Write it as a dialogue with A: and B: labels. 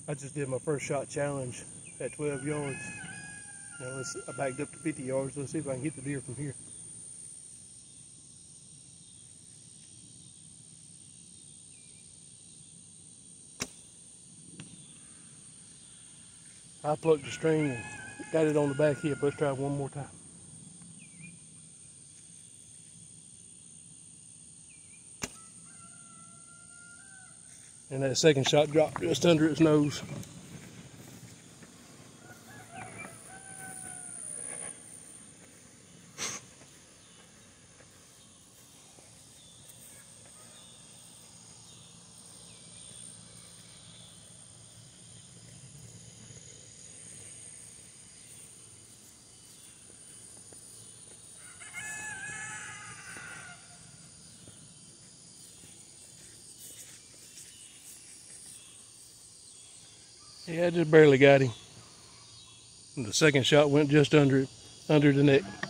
A: I just did my first shot challenge at 12 yards. Now I backed up to 50 yards. Let's see if I can hit the deer from here. I plucked the string and got it on the back hip. Let's try one more time. And that second shot dropped just under its nose. Yeah, I just barely got him. And the second shot went just under the neck.